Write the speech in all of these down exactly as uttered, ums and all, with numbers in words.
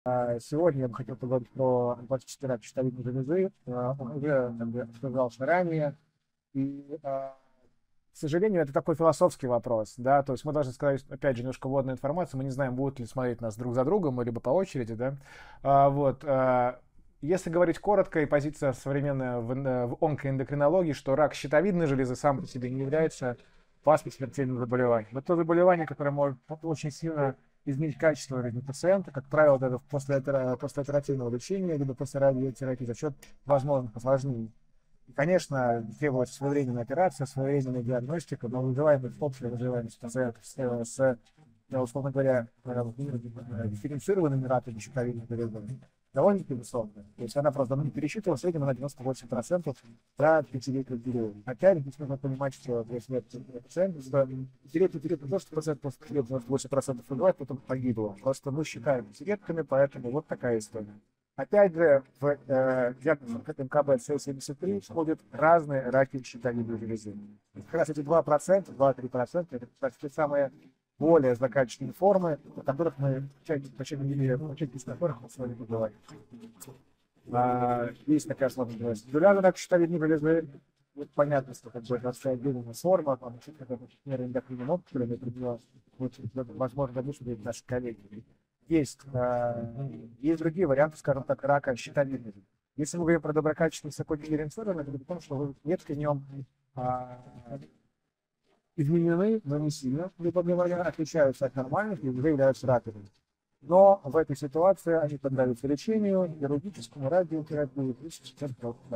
А, Сегодня я бы хотел поговорить про онкологический рак щитовидной железы. А, Он уже как бы, обсуждался ранее. И, а, к сожалению, это такой философский вопрос. Да? То есть мы должны сказать, опять же, немножко вводной информации. Мы не знаем, будут ли смотреть нас друг за другом, либо по очереди. Да? А, вот, а, если говорить коротко, и позиция современная в, эн- в онкоэндокринологии, что рак щитовидной железы сам по себе не является опасным смертельным заболеванием. Это то заболевание, которое может очень сильно изменить качество жизни пациента. Как правило, вот это после, опера- после оперативного лечения, либо после радиотерапии за счет возможных осложнений. И, конечно, требуется своевременная операция, своевременная диагностика, но выживаемость, общая выживаемость пациентов с, с, э, условно говоря, э, дифференцированными раками щитовидной железы довольно-таки высокая. То есть она просто ну, пересчитывала в среднем на девяносто восемь процентов за пятилетний период. Опять же, здесь нужно понимать, что если это пациент, что пятилетний период не то, что пациент после девяносто восемь процентов выживает, потом погибло. Просто мы считаем пятилетками, поэтому вот такая история. Опять же, в э, диагнозе эм ка бэ цэ семьдесят три входят разные раки щитовидной железы. Как раз эти два процента, два-три процента, это, кстати, те самые более злокачественные формы, о которых мы, по части из которых мы с вами поговорим. А, есть такая сложность. Индивидуальный рак щитовидной железы, вот понятно, что как бы это отдельная форма, там, например, эндокринолог, который определил, вот, возможно, дальше будет наши коллеги. Есть, а, есть другие варианты, скажем так, рака щитовидной. Если мы говорим про доброкачественный высокодифференцированный, это потому, что клетки в нем а, изменены, но не сильно, грубо говоря, отличаются от нормальных и уже являются раковыми. Но в этой ситуации они поддаются лечению, хирургическому, радиотерапии, и системе.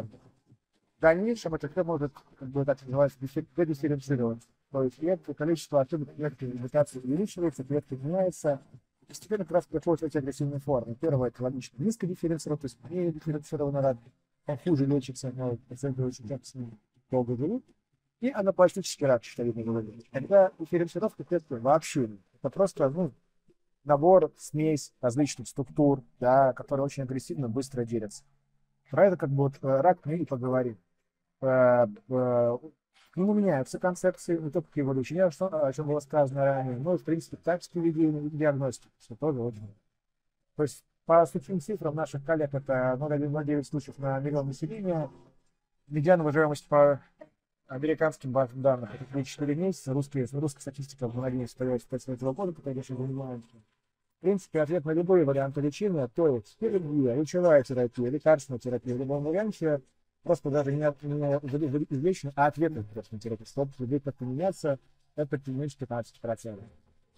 В дальнейшем это все может, как бы так называется, дедифференцироваться. То есть клетки, количество ошибок клетки вегетации увеличивается, клетка меняется. Постепенно как раз приходят эти агрессивные формы. Первое — это логично низко дифференцировано, то есть не дифференцированный рак. Он хуже лечится, но пациенты очень часто с ним долго живут. И анапластический рак щитовидной железы. Когда дифференцировка клетки вообще нет. Это просто ну, набор, смесь различных структур, да, которые очень агрессивно, быстро делятся. Про это как бы вот э, рак мы и поговорим. Э, э, К нему меняются концепции, не только его лечения, что, о чем было сказано ранее, но и, в принципе, тактики ведения диагностики, что тоже очень важно. То есть по сухим цифрам наших коллег это ноль целых одна девять случаев на миллион населения. Медиана выживаемость по американским базам данных это три-четыре месяца. Русские, русская статистика в надеюсь появится с этого года, пока я еще занимаемся. В принципе, ответ на любые варианты лечения, то есть хирургия, лучевая терапия, лекарственная терапия, в любом варианте, просто даже не, не извлечено, а ответ на лекарственную терапию, чтобы людей как поменяться, это меньше пятнадцать процентов.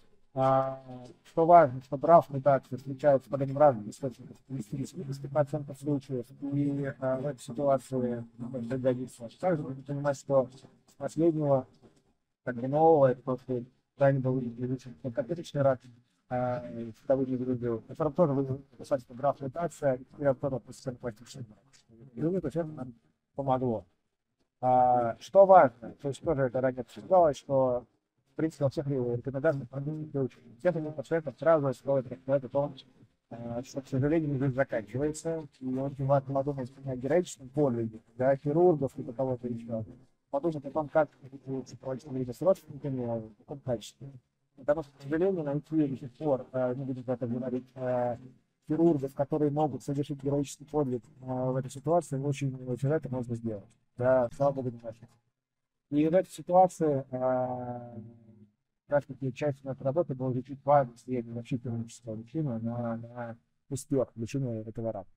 А, что важно, что прав мутации встречаются под одним разным источником тридцать процентов случаев, и а, в этой ситуации пригодится. Также нужно понимать, что с последнего, как бы нового, это просто ранее был изучен онкологический рак, а, щитовидной железы, которым тоже вызвал достаточно граф мутация, и теперь тоже после пластического. И это все нам помогло. А, что важно, то есть тоже это ранее обсуждалось, что в принципе во всех рекомендациях всех этих пациентов сразу стоит рассказать о том, а, что, к сожалению, жизнь заканчивается, и очень важно подумать о героическом подвиге, да, хирургов или кого-то еще, подумать о том, как лучше проводить время с родственниками, в каком качестве. Потому что, к сожалению, найти до сих пор, э, не будем про это говорить, э, хирургов, которые могут совершить героический подвиг э, в этой ситуации, очень, очень это можно сделать. Да, слава богу, не начали. И в этой ситуации э, как таки часть нашей работы была изучить важность влияния защитного лечения на, на успех лечения этого рака.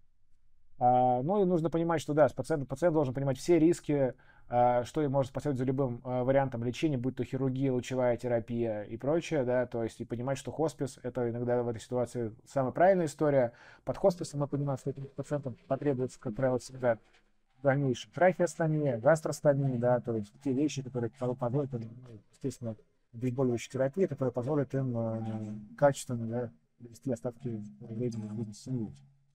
А, ну и нужно понимать, что да, пациент, пациент должен понимать все риски, а, что ему может последовать за любым а, вариантом лечения, будь то хирургия, лучевая терапия и прочее, да, то есть и понимать, что хоспис это иногда в этой ситуации самая правильная история. Под хосписом мы понимаем, что этим пациентам потребуется, как правило, всегда в дальнейшем трахеостомия, гастростомия, да, то есть те вещи, которые позволят им, ну, естественно, обезболивающая терапия, которая позволит им э, качественно да, провести остатки времени в жизни семьи.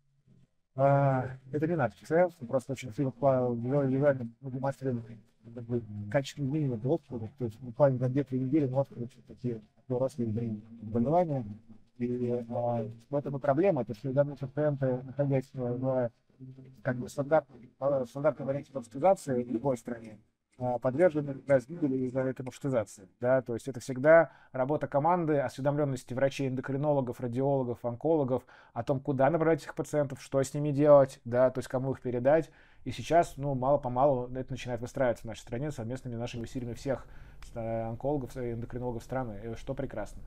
А, это не наш пациент, просто очень сильно реально демонстрирует качественный минимум отклика, то есть буквально за две-три недели мозг получит такие взрослые заболевания. И а, в этом и проблема, то что данные пациенты, находясь в как бы стандарт, стандартном варианте госпитализации в любой стране, а, подвержены как раз гибели из-за этой маршрутизации. Да? То есть это всегда работа команды, осведомленности врачей, эндокринологов, радиологов, онкологов о том, куда направлять этих пациентов, что с ними делать, да? То есть кому их передать. И сейчас, ну, мало-помалу это начинает выстраиваться в нашей стране совместными нашими усилиями всех э, онкологов и эндокринологов страны, э, что прекрасно.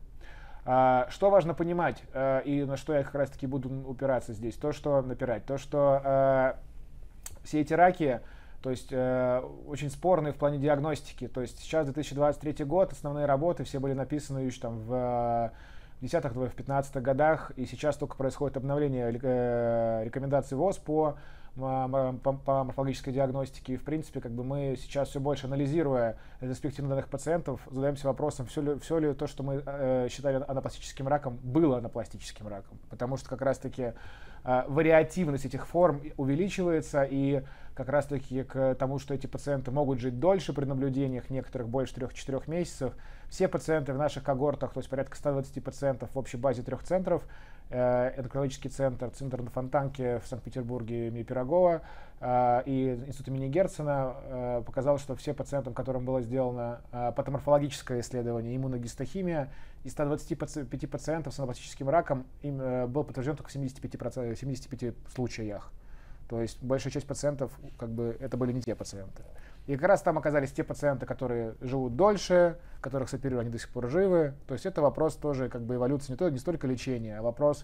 А, Что важно понимать, э, и на что я как раз таки буду упираться здесь, то, что напирать, то, что э, все эти раки, то есть э, очень спорные в плане диагностики. То есть сейчас две тысячи двадцать третий год, основные работы все были написаны еще там в десятых, в пятнадцатых годах, и сейчас только происходит обновление э, рекомендаций ВОЗ по, по, по морфологической диагностике. И в принципе, как бы мы сейчас все больше анализируя ретроспективно данных пациентов, задаемся вопросом, все ли, все ли то, что мы э, считали анапластическим раком, было анапластическим раком. Потому что как раз-таки э, вариативность этих форм увеличивается, и как раз-таки к тому, что эти пациенты могут жить дольше при наблюдениях, некоторых больше трех-четырех месяцев. Все пациенты в наших когортах, то есть порядка ста двадцати пациентов в общей базе трех центров, э, эндокринологический центр, центр на Фонтанке в Санкт-Петербурге имени Пирогова э, и институт имени Герцена, э, показал, что все пациентам, которым было сделано э, патоморфологическое исследование, иммуногистохимия, из ста двадцати пяти пациентов с анапластическим раком им э, был подтвержден только в семидесяти пяти случаях. То есть большая часть пациентов, как бы, это были не те пациенты. И как раз там оказались те пациенты, которые живут дольше, которых соперировали, они до сих пор живы. То есть это вопрос тоже как бы эволюции, не, то, не столько лечения, а вопрос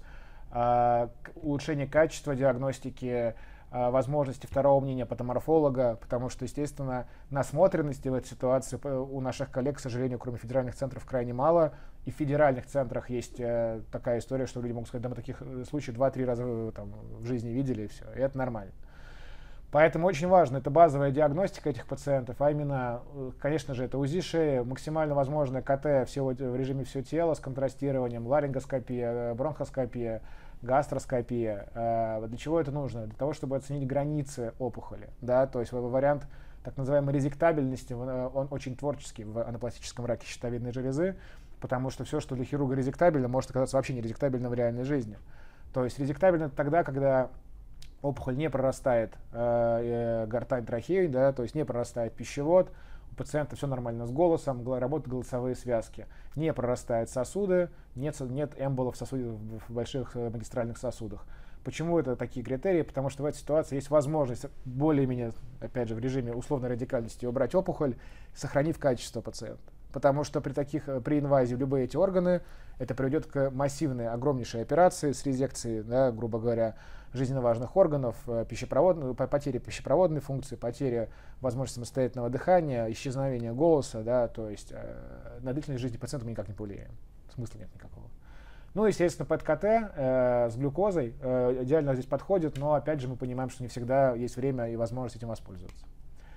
э, улучшения качества диагностики, э, возможности второго мнения патоморфолога, потому что, естественно, насмотренности в этой ситуации у наших коллег, к сожалению, кроме федеральных центров, крайне мало. И в федеральных центрах есть э, такая история, что люди могут сказать, да мы таких случаев два-три раза там, в жизни видели, и все, и это нормально. Поэтому очень важно, это базовая диагностика этих пациентов, а именно, конечно же, это УЗИ шеи, максимально возможное КТ всего, в режиме всего тела с контрастированием, ларингоскопия, бронхоскопия, гастроскопия. Э, для чего это нужно? Для того, чтобы оценить границы опухоли. Да? То есть вариант так называемой резектабельности, он очень творческий в анапластическом раке щитовидной железы, потому что все, что для хирурга резектабельно, может оказаться вообще не резектабельно в реальной жизни. То есть резектабельно это тогда, когда опухоль не прорастает э, гортань трахеи, да, то есть не прорастает пищевод, у пациента все нормально с голосом, работают голосовые связки, не прорастают сосуды, нет, нет эмболов в, сосуде, в больших магистральных сосудах. Почему это такие критерии? Потому что в этой ситуации есть возможность более-менее, опять же, в режиме условной радикальности убрать опухоль, сохранив качество пациента. Потому что при таких, при инвазии в любые эти органы это приведет к массивной, огромнейшей операции с резекцией, да, грубо говоря, жизненно важных органов, пищепроводной, потери пищепроводной функции, потери возможности самостоятельного дыхания, исчезновения голоса, да, то есть э, на длительность жизни пациента мы никак не повлияем. Смысла нет никакого. Ну, естественно, ПЭТ-КТ э, с глюкозой э, идеально здесь подходит, но опять же мы понимаем, что не всегда есть время и возможность этим воспользоваться.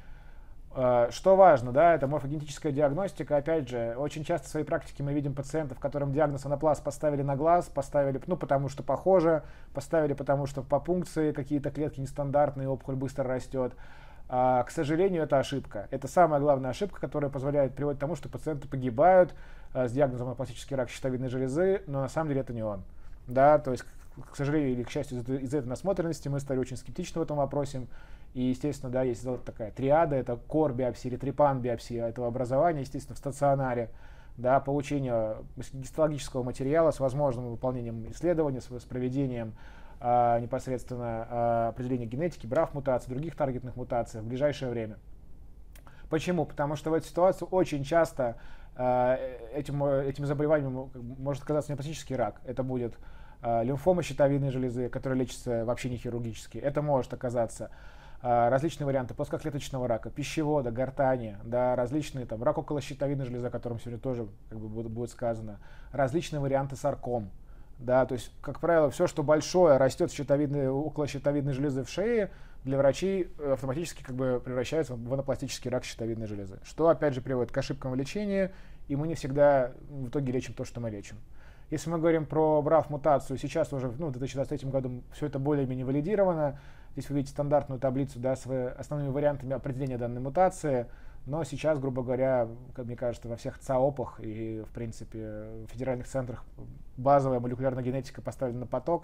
Что важно, да, это морфогенетическая диагностика. Опять же, очень часто в своей практике мы видим пациентов, которым диагноз анапласт поставили на глаз, поставили, ну, потому что похоже, поставили, потому что по пункции какие-то клетки нестандартные, опухоль быстро растет. А, к сожалению, это ошибка. Это самая главная ошибка, которая позволяет приводить к тому, что пациенты погибают а, с диагнозом анапластический рак щитовидной железы, но на самом деле это не он. Да, то есть, к сожалению или к счастью, из-за этой насмотренности мы стали очень скептичны в этом вопросе. И, естественно, да, есть такая триада, это кор-биопсия или трепан-биопсия этого образования, естественно, в стационаре, да, получение гистологического материала с возможным выполнением исследований, с, с проведением а, непосредственно а, определения генетики, браф-мутаций, других таргетных мутаций в ближайшее время. Почему? Потому что в этой ситуации очень часто а, этим, этим заболеванием может оказаться неопластический рак. Это будет а, лимфома щитовидной железы, которая лечится вообще не хирургически. Это может оказаться различные варианты плоскоклеточного рака, пищевода, гортани, да, различные там рак околощитовидной железы, о котором сегодня тоже как бы, будет, будет сказано, различные варианты сарком. Да, то есть, как правило, все, что большое растет в щитовидной, околощитовидной железы в шее, для врачей автоматически как бы превращается в анапластический рак щитовидной железы. Что, опять же, приводит к ошибкам в лечении, и мы не всегда в итоге лечим то, что мы лечим. Если мы говорим про браф-мутацию, сейчас уже ну, в две тысячи двадцать третьем году все это более-менее валидировано. Здесь вы видите стандартную таблицу, да, с основными вариантами определения данной мутации. Но сейчас, грубо говоря, как мне кажется, во всех ЦАОПах и, в принципе, в федеральных центрах базовая молекулярная генетика поставлена на поток.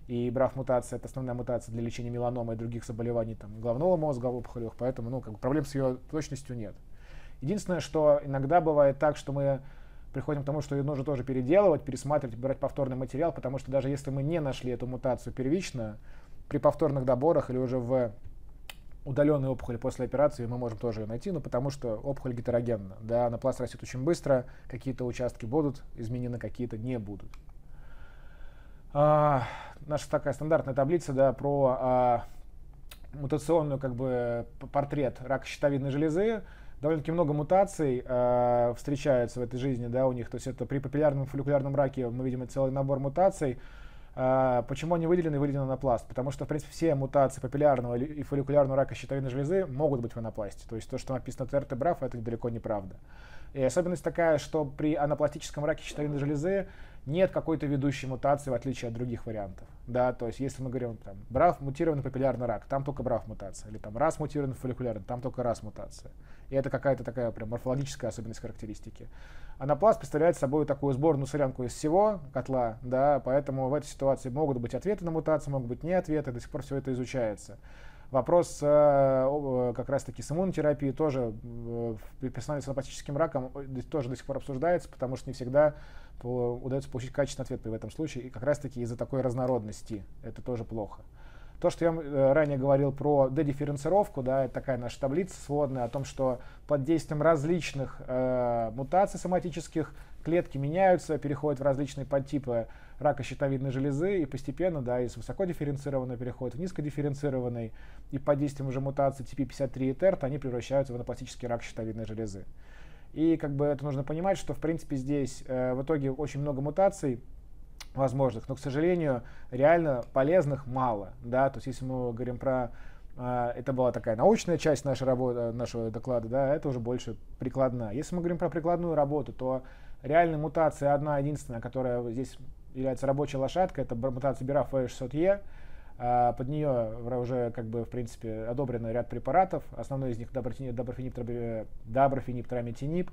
И браф-мутация — это основная мутация для лечения меланомы и других заболеваний там, головного мозга, опухолевых, поэтому ну, как бы проблем с ее точностью нет. Единственное, что иногда бывает так, что мы приходим к тому, что ее нужно тоже переделывать, пересматривать, брать повторный материал, потому что даже если мы не нашли эту мутацию первично, при повторных доборах или уже в удаленной опухоли после операции мы можем тоже ее найти, но потому что опухоль гетерогенна. Да, анапласт растет очень быстро, какие-то участки будут изменены, какие-то не будут. А, наша такая стандартная таблица, да, про а, мутационную как бы портрет рака щитовидной железы. Довольно-таки много мутаций э, встречаются в этой жизни, да, у них. То есть это при папиллярном фолликулярном раке мы видим целый набор мутаций. Э, почему они выделены и выделены анапласт? Потому что, в принципе, все мутации папиллярного и фолликулярного рака щитовидной железы могут быть в анапласте. То есть то, что написано ТРТ БРАФ, это далеко не правда. И особенность такая, что при анапластическом раке щитовидной железы нет какой-то ведущей мутации, в отличие от других вариантов. Да, то есть если мы говорим, там, БРАФ мутированный папиллярный рак, там только БРАФ мутация, или там РАС мутированный фолликулярный, там только РАС мутация. И это какая-то такая прям морфологическая особенность характеристики. Анапласт представляет собой такую сборную солянку из всего котла, да, поэтому в этой ситуации могут быть ответы на мутации, могут быть не ответы, до сих пор все это изучается. Вопрос э, как раз-таки с иммунотерапией тоже э, при персонале с анапластическим раком тоже до сих пор обсуждается, потому что не всегда по, удается получить качественный ответ в этом случае, и как раз-таки из-за такой разнородности это тоже плохо. То, что я э, ранее говорил про дедифференцировку, да, это такая наша таблица сводная о том, что под действием различных э, мутаций соматических клетки меняются, переходят в различные подтипы рака щитовидной железы, и постепенно, да, из высокодифференцированной переходят в низкодифференцированный, и под действием уже мутации ти пи пятьдесят три и ТЭРТ они превращаются в анапластический рак щитовидной железы. И как бы это нужно понимать, что в принципе здесь э, в итоге очень много мутаций возможных, но, к сожалению, реально полезных мало. Да? То есть если мы говорим про... Э, это была такая научная часть нашей работы, нашего доклада, да, это уже больше прикладная. Если мы говорим про прикладную работу, то реальная мутация одна единственная, которая здесь является рабочей лошадкой, это мутация БРАФ вэ шестьсот е. Под нее уже, как бы, в принципе, одобрен ряд препаратов. Основной из них даброфенип-трамитинип.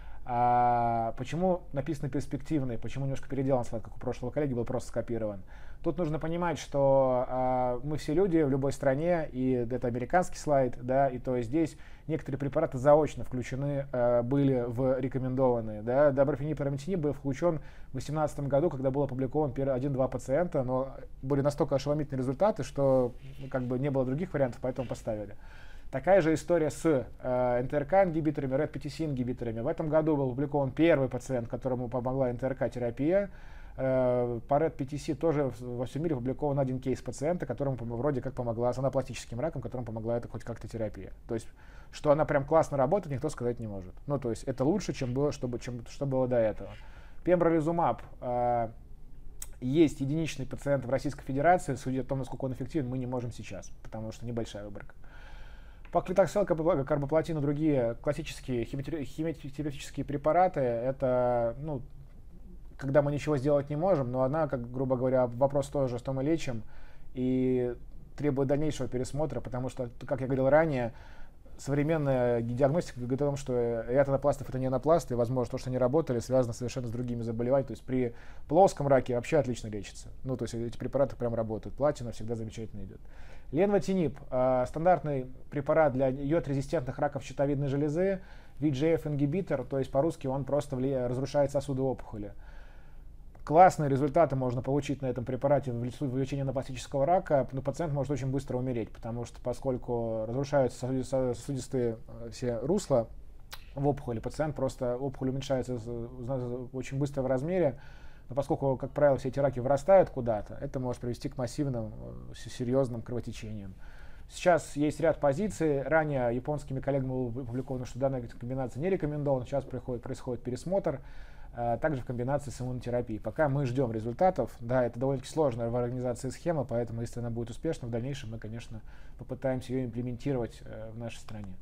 А почему написано перспективный, почему немножко переделан слайд, как у прошлого коллеги, был просто скопирован? Тут нужно понимать, что а, мы все люди в любой стране, и это американский слайд, да, и то есть здесь некоторые препараты заочно включены а, были в рекомендованные. Да. Даброфенип-трамитинип был включен в две тысячи восемнадцатом году, когда был опубликован один-два пациента, но были настолько ошеломительные результаты, что как бы не было других вариантов, поэтому поставили. Такая же история с э, эн тэ эр ка-ингибиторами, ред пи ти си-ингибиторами. В этом году был опубликован первый пациент, которому помогла эн тэ эр ка-терапия. Э, по ред пи ти си тоже во всем мире опубликован один кейс пациента, которому вроде как помогла с анапластическим раком, которому помогла это хоть как-то терапия. То есть, что она прям классно работает, никто сказать не может. Ну, то есть, это лучше, чем было, чтобы, чем, что было до этого. Пембролизумаб. Э, есть единичный пациент в Российской Федерации. Судя о том, насколько он эффективен, мы не можем сейчас, потому что небольшая выборка. Паклитоксел, карбоплатин и другие классические химиотерапевтические препараты, это, ну, когда мы ничего сделать не можем, но она, как, грубо говоря, вопрос тоже, что мы лечим, и требует дальнейшего пересмотра, потому что, как я говорил ранее, современная диагностика говорит о том, что ряд анапластов это не анапласты, и, возможно, то, что они работали, связано совершенно с другими заболеваниями. То есть при плоском раке вообще отлично лечится. Ну, то есть эти препараты прям работают. Платина всегда замечательно идет. Ленвотинип э, стандартный препарат для йод-резистентных раков щитовидной железы, ви джи эф-ингибитор, то есть по-русски он просто влияет, разрушает сосуды опухоли. Классные результаты можно получить на этом препарате в лечении анапластического рака, но пациент может очень быстро умереть, потому что поскольку разрушаются сосудистые все русла в опухоли, пациент просто, опухоль уменьшается очень быстро в размере, но поскольку, как правило, все эти раки вырастают куда-то, это может привести к массивным, серьезным кровотечениям. Сейчас есть ряд позиций. Ранее японскими коллегами было опубликовано, что данная комбинация не рекомендована. Сейчас происходит, происходит пересмотр, а также в комбинации с иммунотерапией. Пока мы ждем результатов. Да, это довольно-таки сложная в организации схема, поэтому если она будет успешна, в дальнейшем мы, конечно, попытаемся ее имплементировать в нашей стране.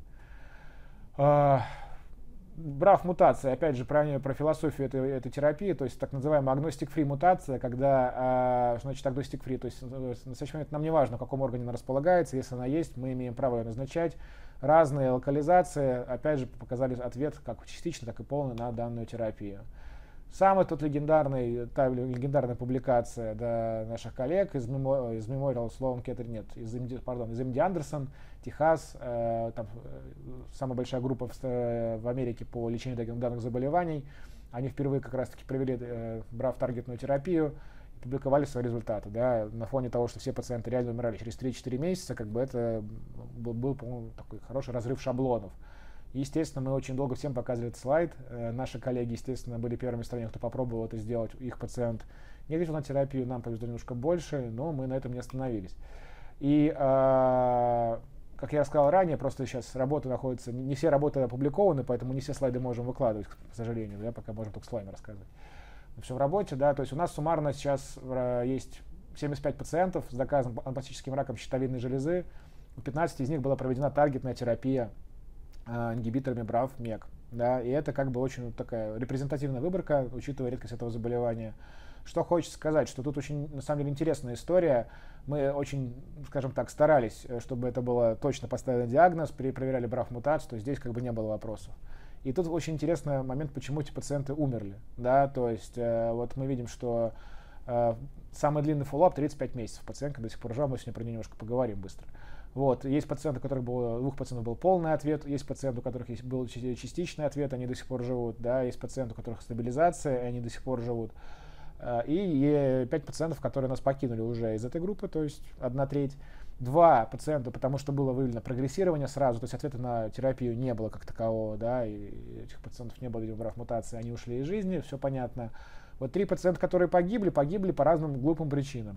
БРАФ-мутация, опять же, про, про философию этой, этой терапии, то есть так называемая агностик-фри мутация, когда, что значит агностик-фри, то есть в настоящий момент нам не важно, в каком органе она располагается, если она есть, мы имеем право ее назначать. Разные локализации, опять же, показали ответ как частично, так и полный на данную терапию. Самая тут легендарная, та легендарная публикация, да, наших коллег из, мемо, из Memorial Sloan Kettering, нет, из, пардон, из эм ди Андерсон, Техас, э, там самая большая группа в, в Америке по лечению легендарных заболеваний. Они впервые как раз-таки провели э, брав-таргетную терапию, публиковали свои результаты, да, на фоне того, что все пациенты реально умирали через три-четыре месяца, как бы это был, был по-моему, такой хороший разрыв шаблонов. Естественно, мы очень долго всем показывали этот слайд. Э, наши коллеги, естественно, были первыми в стране, кто попробовал это сделать. Их пациент не ответил на терапию, нам повезло немножко больше, но мы на этом не остановились. И, э, как я сказал ранее, просто сейчас работа находится, не все работы опубликованы, поэтому не все слайды можем выкладывать, к сожалению, да, пока можем только слайды рассказывать. Все в работе, да, то есть у нас суммарно сейчас э, есть семьдесят пять пациентов с доказанным анапластическим раком щитовидной железы. У пятнадцати из них была проведена таргетная терапия ингибиторами брав мек. Да, и это как бы очень такая репрезентативная выборка, учитывая редкость этого заболевания. Что хочется сказать, что тут очень, на самом деле, интересная история. Мы очень, скажем так, старались, чтобы это было точно поставлен диагноз, проверяли брав-мутацию, то есть здесь как бы не было вопросов. И тут очень интересный момент, почему эти пациенты умерли. Да, то есть э, вот мы видим, что э, самый длинный фоллоуап тридцать пять месяцев. Пациентка до сих пор жива, мы сегодня про нее немножко поговорим быстро. Вот. Есть пациенты, у которых был, у двух пациентов был полный ответ, есть пациенты, у которых есть, был частичный ответ, они до сих пор живут, да, есть пациенты, у которых стабилизация, и они до сих пор живут. И пять пациентов, которые нас покинули уже из этой группы, то есть одна треть. Два пациента, потому что было выявлено прогрессирование сразу, то есть ответа на терапию не было как такового, да, и этих пациентов не было, видимо, брав-мутации, они ушли из жизни, все понятно. Вот три пациента, которые погибли, погибли по разным глупым причинам.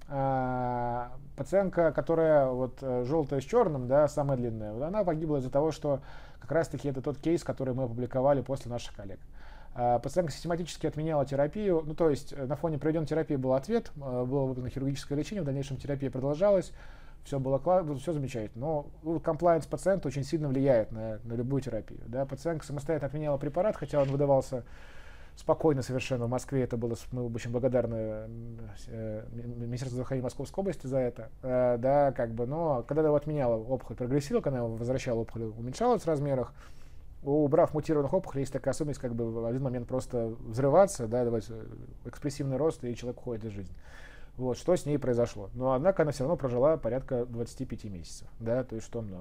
А, пациентка, которая вот желтая с черным, да, самая длинная, вот она погибла из-за того, что как раз-таки это тот кейс, который мы опубликовали после наших коллег. А, пациентка систематически отменяла терапию, ну то есть на фоне проведенной терапии был ответ, было выполнено хирургическое лечение, в дальнейшем терапия продолжалась, все было все замечательно, но комплайенс пациента очень сильно влияет на, на любую терапию. Да. Пациентка самостоятельно отменяла препарат, хотя он выдавался спокойно совершенно в Москве, это было, мы очень благодарны э, Министерству здравоохранения Московской области за это, э, да, как бы, но когда его отменяла, опухоль прогрессировала, когда его возвращала, опухоль уменьшалась в размерах. У брав мутированных опухолей есть такая особенность, как бы в один момент просто взрываться, да, давать экспрессивный рост, и человек уходит из жизни. Вот, что с ней произошло. Но, однако, она все равно прожила порядка двадцати пяти месяцев, да, то есть что много.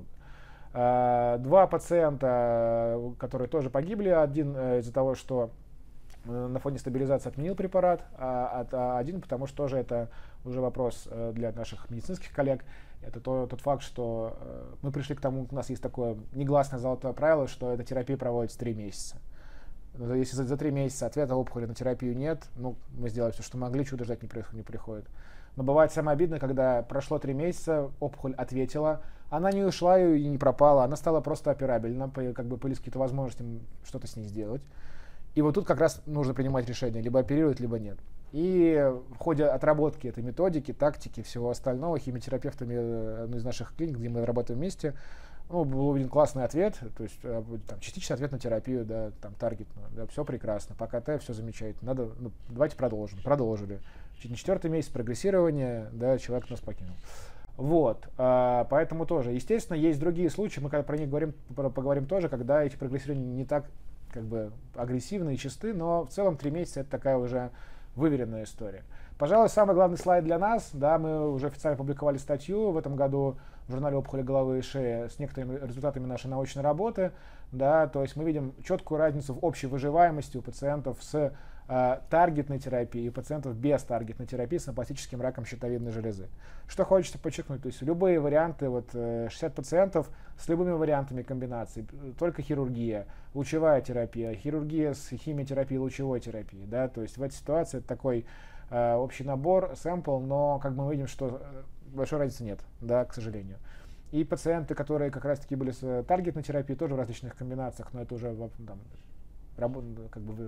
А, два пациента, которые тоже погибли, один из-за того, что на фоне стабилизации отменил препарат, а, а один, потому что тоже это уже вопрос для наших медицинских коллег. Это то, тот факт, что мы пришли к тому, у нас есть такое негласное золотое правило, что эта терапия проводится три месяца. Если за, за три месяца ответа опухоли на терапию нет, ну, мы сделали все, что могли, чудо ждать не, не приходит. Но бывает самое обидное, когда прошло три месяца, опухоль ответила, она не ушла и не пропала, она стала просто операбельна, как бы появились какие-то возможности что-то с ней сделать. И вот тут как раз нужно принимать решение, либо оперировать, либо нет. И в ходе отработки этой методики, тактики, всего остального, химиотерапевтами одной из наших клиник, где мы работаем вместе, ну, был один классный ответ, то есть там, частичный ответ на терапию, да, там, таргетную, да, все прекрасно, по КТ все замечательно, надо, ну, давайте продолжим, продолжили. Чуть не четвертый месяц прогрессирования, да, человек нас покинул. Вот, а, поэтому тоже, естественно, есть другие случаи, мы когда про них говорим, про, поговорим тоже, когда эти прогрессирования не так как бы агрессивны и чисты, но в целом три месяца это такая уже выверенная история. Пожалуй, самый главный слайд для нас, да, мы уже официально публиковали статью в этом году в журнале «Опухоли головы и шеи» с некоторыми результатами нашей научной работы, да, то есть мы видим четкую разницу в общей выживаемости у пациентов с э, таргетной терапией и пациентов без таргетной терапии с анапластическим раком щитовидной железы. Что хочется подчеркнуть, то есть любые варианты, вот шестьдесят пациентов с любыми вариантами комбинаций, только хирургия, лучевая терапия, хирургия с химиотерапией, лучевой терапией, да, то есть в этой ситуации это такой э, общий набор, сэмпл, но как мы видим, что большой разницы нет, да, к сожалению. И пациенты, которые как раз-таки были с таргетной терапией, тоже в различных комбинациях, но это уже там, как бы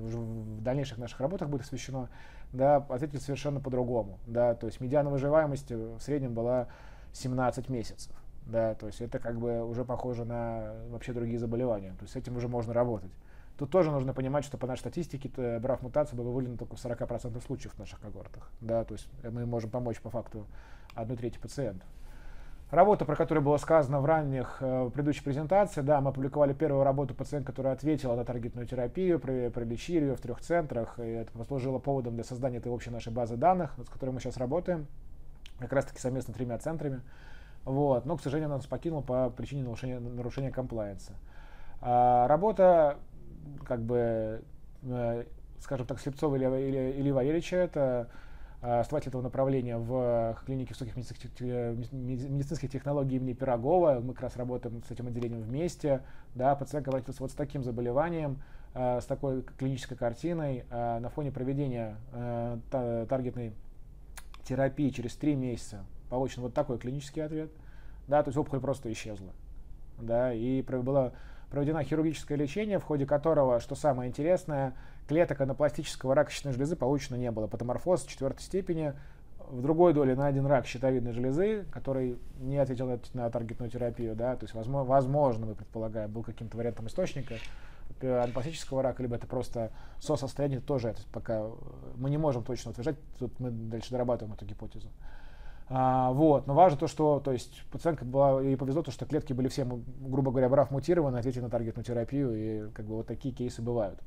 в дальнейших наших работах будет освещено, да, ответили совершенно по-другому, да, то есть медиана выживаемости в среднем была семнадцать месяцев, да, то есть это как бы уже похоже на вообще другие заболевания, то есть с этим уже можно работать. Тут тоже нужно понимать, что по нашей статистике брав-мутация была выявлена только в сорока процентах случаев в наших когортах, да, то есть мы можем помочь по факту одной трети пациентов. Работа, про которую было сказано в ранних э, предыдущей презентации, да, мы опубликовали первую работу пациент, которая ответила на таргетную терапию, пролечили ее в трех центрах, и это послужило поводом для создания этой общей нашей базы данных, с которой мы сейчас работаем, как раз таки совместно тремя центрами. Вот. Но, к сожалению, нас покинул по причине нарушения, нарушения комплайенса. А, работа, как бы, э, скажем так, Слепцова или Ильи Валерьевича, это основатель этого направления в клинике высоких медицинских технологий имени Пирогова. Мы как раз работаем с этим отделением вместе. Да, пациент обратился вот с таким заболеванием, с такой клинической картиной. На фоне проведения таргетной терапии через три месяца получен вот такой клинический ответ. Да, то есть опухоль просто исчезла. Да, и было проведено хирургическое лечение, в ходе которого, что самое интересное, клеток анапластического рака щитовидной железы получено не было. Патоморфоз четвертой степени, в другой доле на один рак щитовидной железы, который не ответил на, на таргетную терапию. Да, то есть, возможно, возможно, мы предполагаем, был каким-то вариантом источника анапластического рака, либо это просто сосостояние, тоже это пока мы не можем точно утверждать, тут мы дальше дорабатываем эту гипотезу. А, вот. Но важно то, что то есть, пациентка была, ей повезло, то, что клетки были все, грубо говоря, брав мутированы, ответили на таргетную терапию, и как бы вот такие кейсы бывают.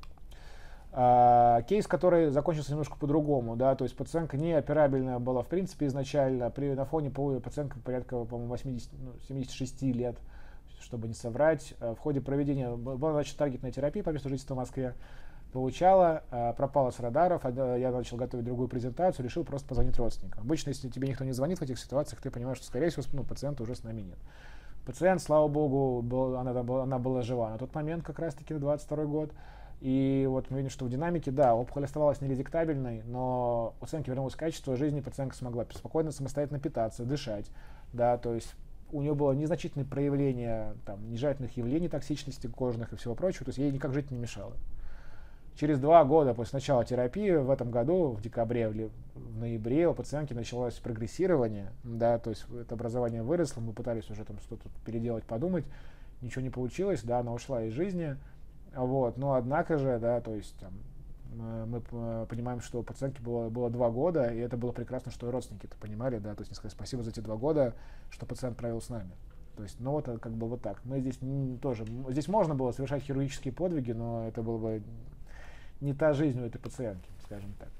А, кейс, который закончился немножко по-другому, да, то есть пациентка не операбельная была в принципе изначально, при, на фоне пациентка порядка, по-моему, восьмидесяти, ну, семидесяти шести лет, чтобы не соврать. В ходе проведения была, значит, таргетная терапия по месту жительства в Москве, получала, пропала с радаров, я начал готовить другую презентацию, решил просто позвонить родственникам. Обычно, если тебе никто не звонит в этих ситуациях, ты понимаешь, что, скорее всего, ну, пациента уже с нами нет. Пациент, слава богу, был, она, она была жива на тот момент, как раз-таки на двадцать второй год. И вот мы видим, что в динамике, да, опухоль оставалась нередиктабельной, но у пациентки вернулось качество жизни, пациентка смогла спокойно, самостоятельно питаться, дышать, да, то есть у нее было незначительное проявление там, нежелательных явлений, токсичности кожных и всего прочего, то есть ей никак жить не мешало. Через два года после начала терапии, в этом году, в декабре, в ноябре, у пациентки началось прогрессирование, да, то есть это образование выросло, мы пытались уже там что-то переделать, подумать, ничего не получилось, да, она ушла из жизни, вот, но однако же, да, то есть там, мы понимаем, что у пациентки было, было два года, и это было прекрасно, что и родственники это понимали, да, то есть не сказать спасибо за эти два года, что пациент провел с нами. То есть, ну вот как бы вот так. Мы здесь тоже, здесь можно было совершать хирургические подвиги, но это было бы не та жизнь у этой пациентки, скажем так.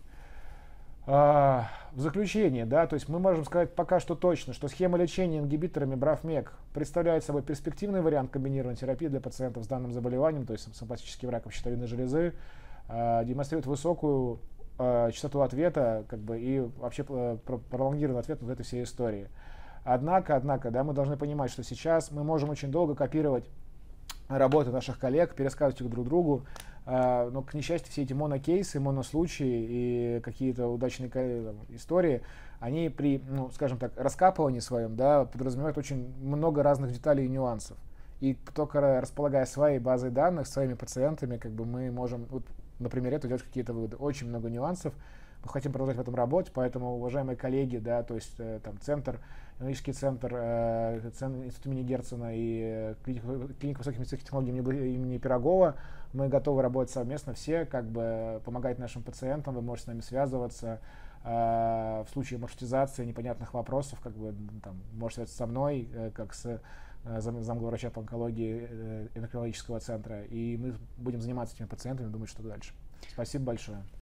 А, в заключение, да, то есть мы можем сказать пока что точно, что схема лечения ингибиторами брафмек представляет собой перспективный вариант комбинированной терапии для пациентов с данным заболеванием, то есть с апластическим раком щитовидной железы, а, демонстрирует высокую а, частоту ответа, как бы, и вообще а, пролонгированный ответ на этой всей истории. Однако, однако, да, мы должны понимать, что сейчас мы можем очень долго копировать работы наших коллег, пересказывать их друг другу, uh, но, к несчастью, все эти монокейсы, монослучаи и какие-то удачные там, истории, они при, ну, скажем так, раскапывании своем, да, подразумевают очень много разных деталей и нюансов. И только располагая своей базой данных, своими пациентами, как бы мы можем, вот, например, это делать какие-то выводы. Очень много нюансов. Мы хотим продолжать в этом работать, поэтому, уважаемые коллеги, да, то есть э, там центр, аналитический центр, э, центр института имени Герцена и клиника, клиника высоких медицинских технологий имени, имени Пирогова, мы готовы работать совместно все, как бы помогать нашим пациентам, вы можете с нами связываться. Э, в случае маршрутизации непонятных вопросов, как бы там, можете связаться со мной, э, как с э, зам, замглавврача по онкологии э, эндокринологического центра, и мы будем заниматься этими пациентами, думать, что дальше. Спасибо большое.